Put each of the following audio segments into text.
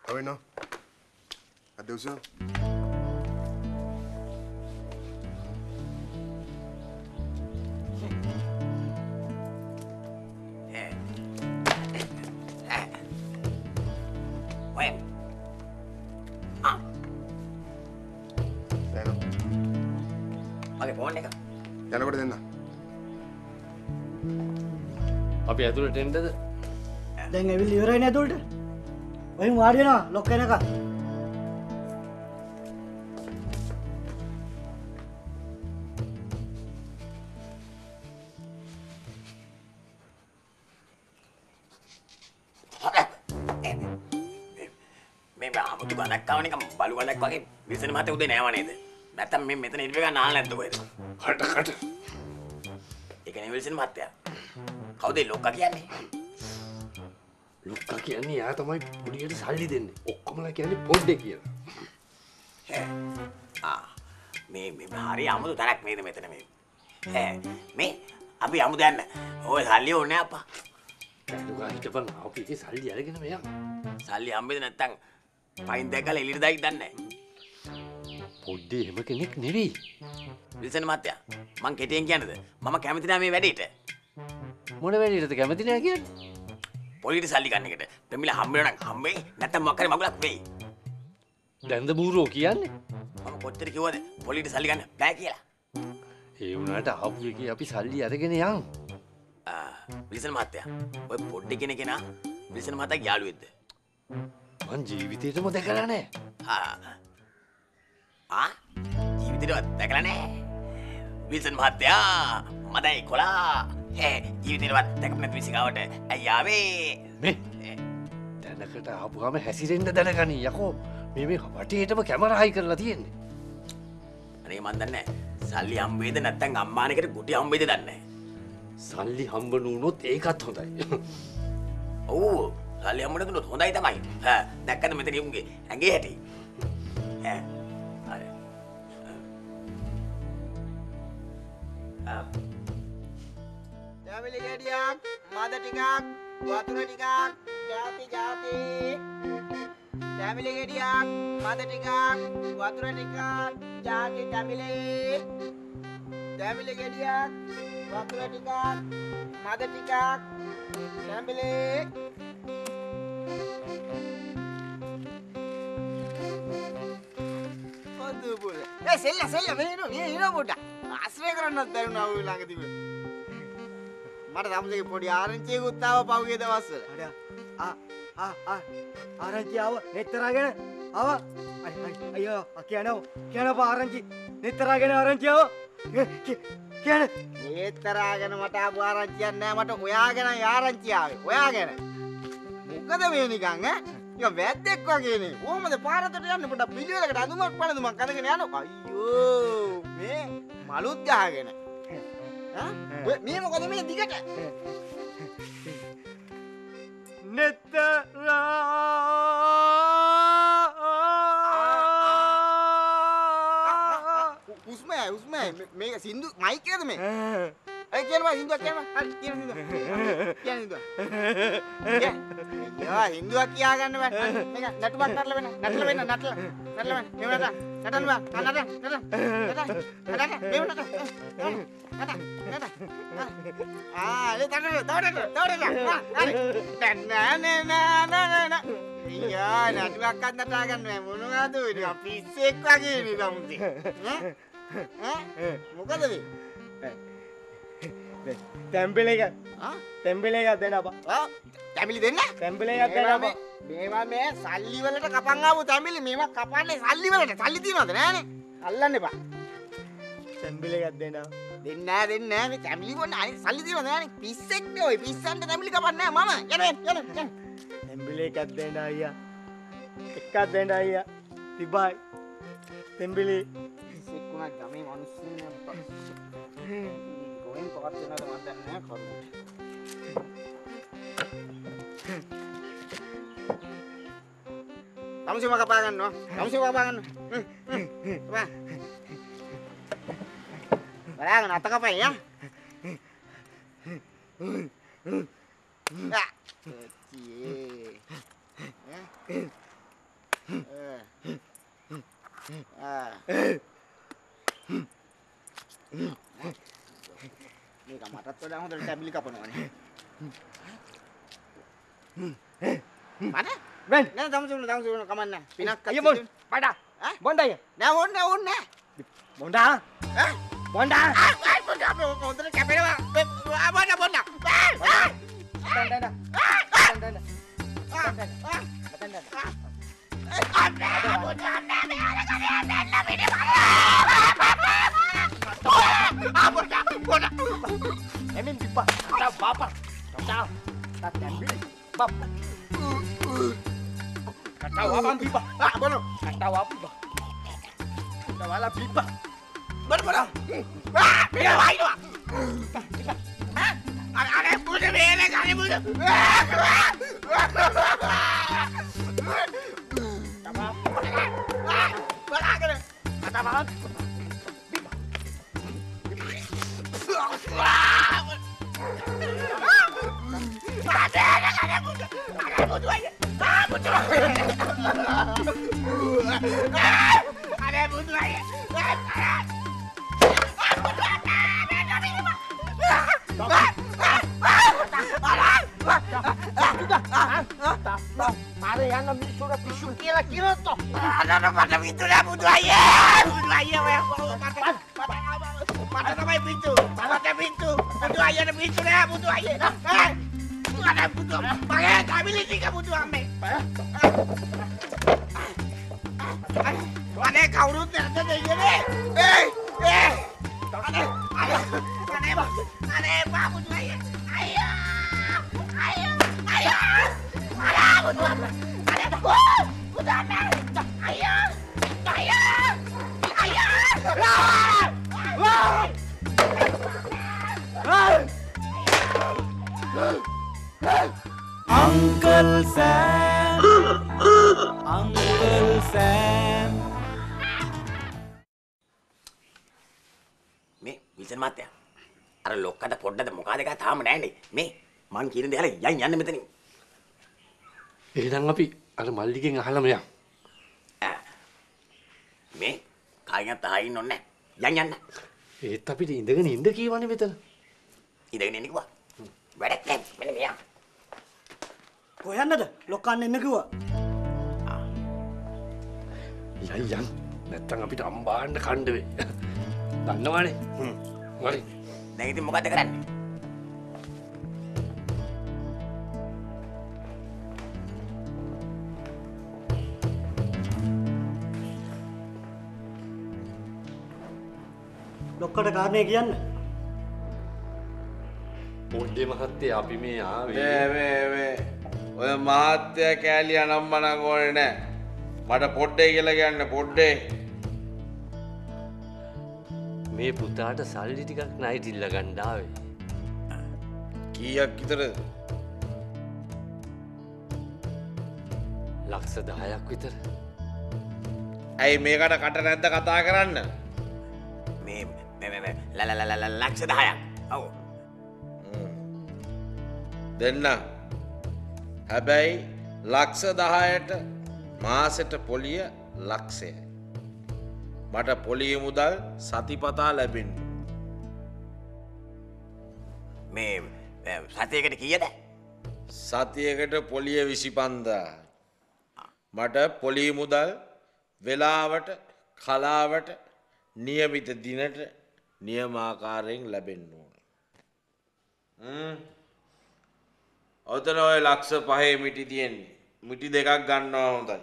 Ah oui, non. Attention. යනකොට දෙන්න. අපි ඇතුළට එන්නද? දැන් ඇවිල්ලා ඉවරයි නේ ඇතුළට. ඔයින් වාඩි වෙනවා ලොක් වෙනකම්. මේ ආමුතු ගණක් කව නිකන් බලු ගණක් වගේ විසන මත උදේ නෑව නේද? නැත්තම් මේ මෙතන ඉන්න එක නාල නැද්ද කොහෙද? කට. ඒක නේ විල්සන් මහත්තයා. කවුද ලොක්කා කියන්නේ? ලොක්කා කියන්නේ යා තමයි පොඩියට සල්ලි දෙන්නේ. ඔක්කොමලා කියන්නේ පොඩ්ඩේ කියලා. මේ හරි අමුතු තැනක් නේද මෙතන මේ. මේ අපි අමුතු යන්න. ඔය සල්ලි ඕනේ අප්පා. දුකා හිටපන් අපිගේ සල්ලි අරගෙන මෙයා. සල්ලි හම්බෙද නැත්තම් පයින් දැකලා එළියට දායිද දන්නේ නැහැ. පොඩ්ඩේ එහෙම කෙනෙක් නෙවෙයි. විල්සන් මහත්තයා මං කෙටියෙන් කියන්නද? මම කැමති නැහැ මේ වැඩේට. මොන වැඩේටද කැමති නැහැ කියන්නේ? පොලිට සල්ලි ගන්න එකට. දෙමිලා හම්බ වෙනවා නම් හම්බෙයි නැත්තම් මොකක් හරි මගුලක් වෙයි. දැන්ද බූරෝ කියන්නේ? මම කොච්චර කිව්වද පොලිට සල්ලි ගන්න බෑ කියලා. ඒ වුණාට ආපු එකේ අපි සල්ලි අරගෙන යන්. විල්සන් මහත්තයා ඔය පොඩ්ඩේ කෙනා විල්සන් මහත්තයාගේ යාළුවෙක්ද? මං ජීවිතේටම දැකලා නැහැ. ජීවිතේටවත් දැකලා නැහැ. විල්සන් මහත්තයා මදයි කොලා. ජීවිතේටවත් දැකපු නැති විසිකාවට ඇයි ආවේ? මේ දැනකට ආපුවාම හැසිරෙන්න දැනගනි යකෝ. මේ වටේටම කැමරා හයි කරලා තියෙන්නේ. අනේ මන් දන්නේ නැහැ. සල්ලි හම්බෙයිද නැත්නම් අම්මානකට ගුටි හම්බෙයිද දන්නේ නැහැ. සල්ලි හම්බ නුනොත් ඒකත් හොඳයි. ඔව් සල්ලි හම්බ නුනොත් හොඳයි තමයි. දැක්කද මෙතන යුන්ගේ ඇඟේ හැටි. ඩැමිලි ගෙඩියක් මද ටිකක් වතුර ටිකක් ජාති ඩැමිලි ගෙඩියක් මද ටිකක් වතුර ටිකක් ජාති ඩැමිලි ගෙඩියක් වතුර ටිකක් මද ටිකක් ඩැමිලි කොද්දු පුල සෙල්ල මේ ඉනෝ පොඩ්ඩක් ආශ්‍රය කරන්නත් බැරුණා ඔය ළඟ තිබෙන මට තමසේගේ පොඩි ආරංචියකුත් ආව පහුගිය දවස්වල. ආරංචි ආව නෙත්තරාගෙන ආව. අයියෝ කියනවා ආරංචි නෙත්තරාගෙන ආරංචි ආව. කියන නෙත්තරාගෙන මට ආපු ආරංචියක් නෑ මට ඔයාගෙනයි ආරංචි ආවේ. ඔයාගෙන. මොකද මේ නිකන් ඈ? නිකන් වැද්දෙක් වගේ නේ. කොහමද පාරකට යන්නේ පොඩ්ඩක් පිළිවෙලකට අඳුමක් පළඳුමක් අඳගෙන යනවා. අයියෝ මේ මලුත් ගහගෙන. මේ මොකද මේ දිගට නෙත්තරා උස්මයි මේක සින්දු මයික් එකද මේ අය කියනවා සින්දුවක් කියනවා හරි කියන සින්දුව යා සින්දුවක් කියා ගන්න බෑ මේක නටුවක් නටලා වෙන නටන්න මේ නටන්න බෑ යා නටුවක්වත් නටා ගන්න බෑ මොනවද ඔය පිස්සෙක් වගේ නේ තමුසේ මොකද මේ තැම්පිල එක දෙන්න අපා. තැඹිලි දෙන්න? තැම්පිල එකක් දෙන්න අපා. මේවා මේ සල්ලි වලට කපන් ආපු තැඹිලි මේවා කපන්නේ සල්ලි වලට. සල්ලි තියනවද නෑනේ? අල්ලන්න එපා. තැම්පිල එකක් දෙන්න. දෙන්නේ නෑ මේ තැඹිලි වොන්න අනිත් සල්ලි තියනවද නෑනේ? පිස්සෙක් නේ ඔය පිස්සන්ට තැඹිලි කපන්නේ නෑ මම. යන්න. තැම්පිල එකක් දෙන්න අයියා. එකක් දෙන්න අයියා. තිබයි. තැම්පිලි පිස්සෙක් වුණා ගමේ මිනිස්සුන් අප්පා. කොහෙන් පවත් වෙනවද මන් දන්නේ නෑ කරුවට. තමසි මම කපා ගන්නවා. බලාගෙන අත කපයි යා. මේක මටත් වඩා හොඳට ටැබ්ලි කපනවනේ. මට? වෙන්. නෑ දමසුන කමන්න. පිනක් අයිය මොන්. බඩා. බොණ්ඩය. නෑ ඕන්නේ. බොණ්ඩා. බොණ්ඩා. බොණ්ඩා අපේ හොඳට කැපෙනවා. Bonda. Emin pipa. Kata bapak. Kata. Kata bili. Bap. Kata wabang pipa. Bono. Kata wapipa. Kata wala pipa. Bono. Mira vai no. Are pude vele kare pude. Balagare. Kata wabang. Mari yang nabi sudah pisu kira-kira toh. Ada pada pintu dah butuh aja. Butuh aja pada sampai pintu. Pada pintu. Butuh aja ada pintu dah butuh aja. Ada butuh. Pakai kami lagi kamu butuh ame. Ada kau urut ada deh ini. Ada butuh aja. Ayo. Ada butuh ame. Ada butuh ame. Ayo. Uncle Sam. Uncle Sam. මේ Wilson මහත්තයා අර ලොක්කට පොඩ්ඩද මොකද එකක් තාම නැන්නේ මේ මං කියන දේ අහලා යන්න මෙතනින් එහෙනම් අපි අර මල්ලිගෙන් අහලම යමු. මේ කායියක් තහින් ඔන්නේ යන්න. ඒත් අපිට ඉඳගෙන ඉඳ කීවනේ මෙතන. ඉඳගෙන ඉන්න කිව්වා. වැඩක් නැහැ මෙන්න මෙයා. කොහෙන්නද? ලොක්කන්න එන්න කිව්වා. යන් නැත්තම් අපිට අම්බාන්න කණ්ඩ වෙයි. දන්නවනේ. හරි. දැන් ඉතින් මොකද කරන්නේ? ලොක්කට කාරණේ කියන්න. පොඩ්ඩේ මහත්තයා අපි මේ ආවේ. මේ ඔය මහත්තයා කෑලි අනම්මනම් ඕනේ නෑ. මට පොඩ්ඩේ කියලා කියන්න පොඩ්ඩේ. මේ පුතාට සල්ලි ටිකක් ණයට ඉල්ල ගන්න ආවේ. කීයක් විතරද? ලක්ෂ 10ක් විතර. ඇයි මේකට කට නැද්ද කතා කරන්න? මේ ලක්ෂ 10ක්. ඔව්. දෙන්න. හැබැයි ලක්ෂ 10ට මාසෙට පොලිය ලක්ෂයයි. මට පොලිය මුදල් සතිපතා ලැබෙන්නේ. මේ සතියකට කීයද? සතියකට පොලිය 25,000. මට පොලිය මුදල් වෙලාවට කලාවට නියමිත දිනට නියමාකාරයෙන් ලැබෙන්න ඕනේ. ඔතන ඔය ලක්ෂ 5 මිටි තියෙන්නේ. මිටි දෙකක් ගන්නවා හොඳයි.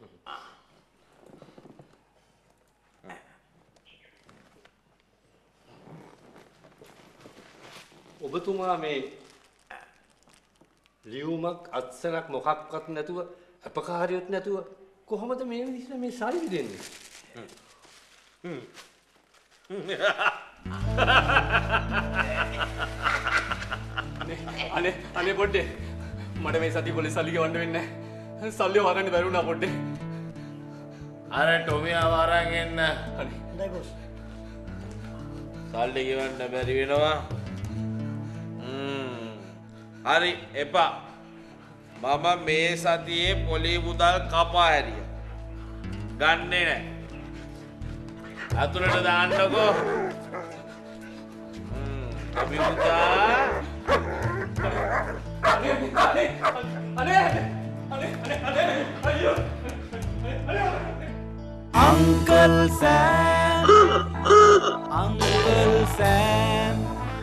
ඔබතුමා මේ ලියුමක් අත්සනක් මොකක්වත් නැතුව අපකාරියොත් නැතුව කොහොමද මේ විදිහට මේ සල්ලි දෙන්නේ? අනේ පොඩ්ඩේ මට මේ සති පොලිස් සල්ලි ගෙවන්න වෙන්නේ නැහැ. සල්ලි වරන්න බැරි වුණා පොඩ්ඩේ. අර ටොමියා වරන් එන්න. අනේ හොඳයි බොස්. සල්ලි ගෙවන්න බැරි වෙනවා. හරි එපා. මම මේ සතියේ පොලි මුදල් කපා හැරියා. ගන්නෙ නැහැ. අතුලට දාන්නකෝ. අපි පුතා. Uncle Sam. Uncle Sam.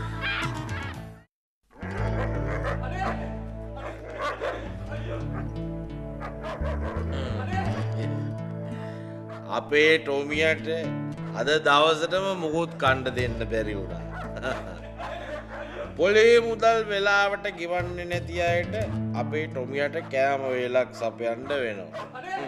අපේ ටොමියට අද දවසටම මුකුත් කණ්ඩ දෙන්න බැරි වුණා. පොලේ මුදල් වෙලාවට ගෙවන්නේ නැති අයට අපේ ටොමියට කෑම වේලක් සපයන්න වෙනවා.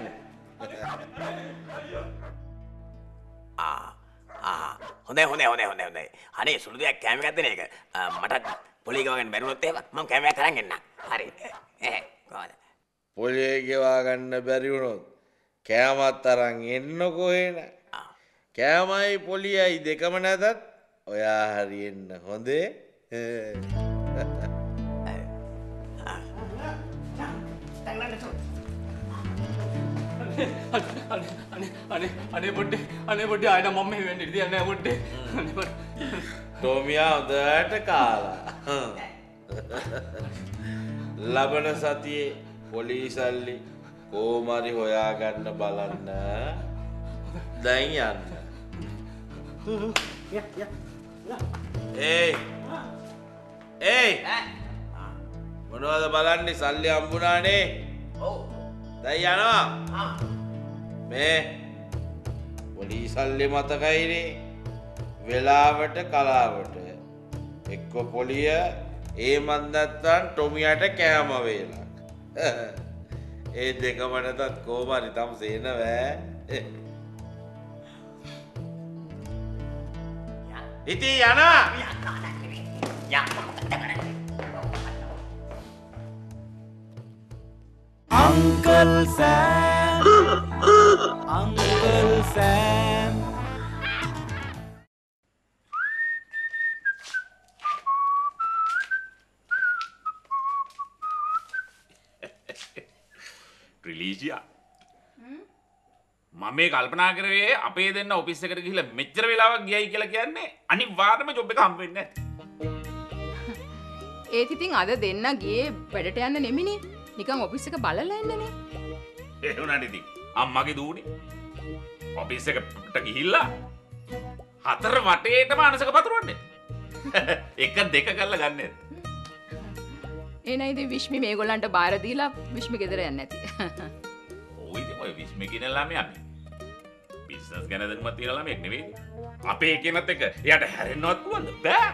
හොඳයි. අනේ සුළු දෙයක් කෑම එකක් දෙන එක. මටත් පොලේ ගවගෙන බැරුණොත් එහෙම මම කෑමයක් අරන් එන්නම්. හරි. කොහොමද? පොලේ ගෙවා ගන්න බැරි වුණොත් කෑමත් අරන් එන්නකෝ එන. කෑමයි පොලියයි දෙකම නැතත් ඔයා හරි එන්න හොඳේ. අනේ පොඩ්ඩේ ආයෙත් මම මෙහෙ වෙන්න ඉඩ තියන්නේ නැහැ පොඩ්ඩේ. ටෝමියා හොඳට කාලා. ලබන සතියේ පොලිසල්ලි කොහොමරි හොයාගන්න බලන්න. දැන් යන්න. ඒයි මොනවද බලන්නේ? සල්ලි හම්බුණානේ. ඔව්. දැන් යනවා. මේ පොලිසල්ලි මතකයිනේ. වෙලාවට කලාවට එක්ක පොලිය ඒමත් නැත්තම් ටොමියට කෑම වේලක්. ඒ දෙකම නැතත් කොහොමරි තම සේනවෑ. ඉතින් යනවා. Uncle Sam. Uncle Sam. රිලීසියා මම මේ කල්පනා කරේ අපේ දෙන්න ඔෆිස් එකට ගිහිල්ලා මෙච්චර වෙලාවක් ගියයි කියලා කියන්නේ අනිවාර්යයෙන්ම ජොබ් එක හම්බ වෙන්නේ නැහැ. ඒත් ඉතින් අද දෙන්න ගියේ වැඩට යන්න නෙමිනේ. නිකන් ඔෆිස් එක බලලා යන්නනේ. ඒ වුණාට ඉතින් අම්මගේ දූනේ ඔෆිස් එකට ගිහිල්ලා හතර වටේටම අනසක පතුරවන්නේ. එක දෙක කරලා ගන්නෙ. එනයි ඉතින් විශ්මි මේගොල්ලන්ට බාර දීලා විශ්මි ගෙදර යන්නේ නැති. ඔය ඉතින් ඔය විශ්මි කියන ළමයා බිස්නස් ගැන දැනුමක් තියෙන ළමයෙක් නෙවෙයි. අපේ කෙනත් එක එයාට හැරෙන්නවත් පුළුවන්ද? බෑ.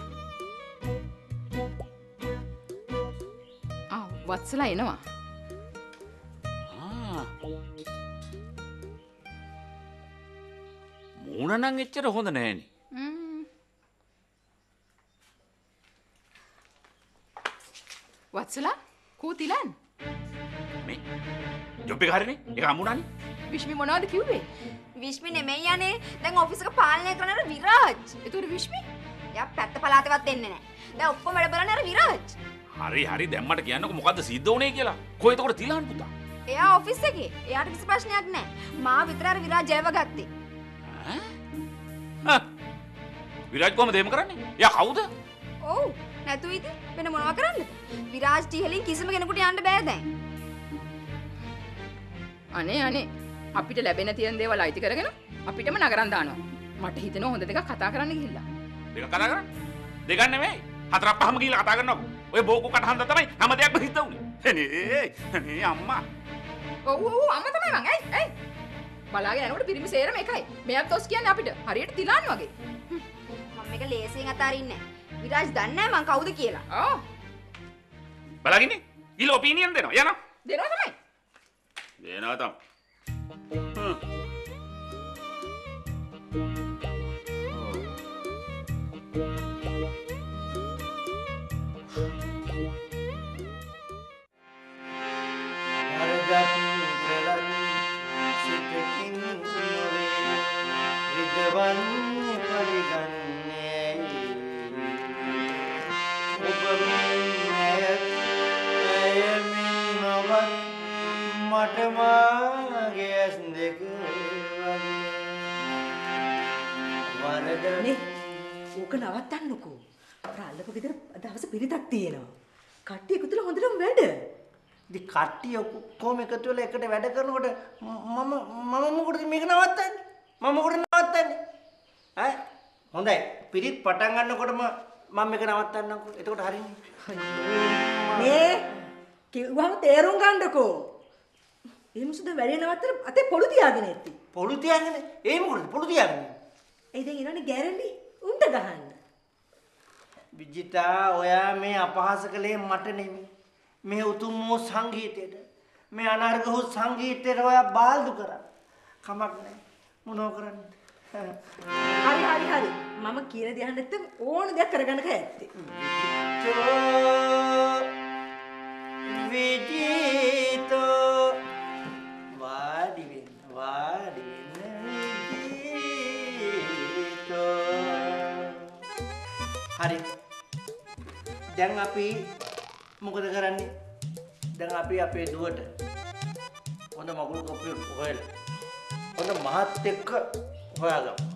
වත්සලා එනවා. මූණ නම් එච්චර හොඳ නෑනේ. වත්සලා කෝතිලන් මේ ජොබ් එක හරිනේ. ඒක හම්බුණානේ. විශ්මි මොනවද කිව්වේ? විශ්මි නෙමෙයි යන්නේ. දැන් ඔෆිස් එක පාලනය කරන අර විරාජ්. ඒතර විශ්මි? යා පැත්ත පළාතේවත් දෙන්නේ නැහැ. දැන් ඔක්කොම වැඩ බලන්නේ අර විරාජ්. හරි දැම්මට කියන්නකො මොකද්ද සිද්ධ වුනේ කියලා. කොහෙද එතකොට තිලහන් පුතා? එයා ඔෆිස් එකේ. එයාට කිසි ප්‍රශ්නයක් නැහැ. මා විතර අර විරාජ් ජයව ගත්තේ. විරාජ් කොහමද එහෙම කරන්නේ? එයා කවුද? ඔව්. නැතු ඉතින් වෙන මොනවා කරන්නද? විරාජ් ටිහෙලින් කිසිම කෙනෙකුට යන්න බෑ දැන්. අනේ අපිට ලැබෙන තියෙන දේවල් අයිති කරගෙන අපිටම නගරන් දානවා. මට හිතෙනවා හොඳ දෙකක් කතා කරන්න ගිහිල්ලා. දෙකක් කතා කරන්න? දෙකක් නෙමෙයි. හතරක් පහම ගිහිල්ලා කතා කරනකො. ඔය බෝකු කටහඬ තමයි හැම දෙයක්ම සිද්ධ වුනේ. නේ අම්මා. ඔව් අම්මා තමයි මං. ඇයි? බලාගෙන යනකොට පිරිමි සේරම එකයි. මෙයාත් ඔස් කියන්නේ අපිට. හරියට තිලාන් වගේ. මම මේක ලේසියෙන් අතාරින්නේ නැහැ. විරාජ් දන්නේ නැහැ මං කවුද කියලා. ඔව්. බලාගින්නේ. ඊළ ඔපිනියන් දෙනවා. යනවා. දෙනවා තමයි. දෙනවා තමයි. නේ ඕක නවත්තන්නකෝ. අර අල්ලපු ගෙදර දවස් පිරිතක් තියෙනවා. කට්ටිය එකතුලා හොඳටම වැඩ. ඉතින් කට්ටිය කොහොම එකතු වෙලා එකට වැඩ කරනකොට මම මොකටද මේක නවත්තන්නේ? මම මොකටද නවත්තන්නේ? ඈ හොඳයි. පිරිත් පටන් ගන්නකොටම මම මේක නවත්තන්නම්කෝ. එතකොට හරියන්නේ. මේ කිව්වම තේරුම් ගන්නකෝ. ඒ මුසුද වැඩේ නවත්තලා අතේ පොළු තියාගෙන ඉති. පොළු තියාගෙන? ඒ මොකටද පොළු තියාගෙන? ඒ දැන් ඉරන්නේ ගැරන්ටි උන්ට ගහන්න. විජිතා ඔයා මේ අපහාස කළේ මට නෙමෙයි. මේ උතුම් වූ සංගීතයට මේ අනර්ග වූ සංගීතයට ඔයා බාල්දු කරා. කමක් නැහැ. මොනව කරන්නේ? හරි. මම කියන දේ අහන්න නැත්නම් ඕන දෙයක් කරගන්න කෑ ඇත්තේ. විජිතෝ වාඩි වෙන්න විජිතෝ. හරි. දැන් අපි මොකද කරන්නේ? දැන් අපි අපේ දුවට හොඳ මගුල් කප්පියක් හොයලා හොඳ මහත් එක්ක හොයාගමු.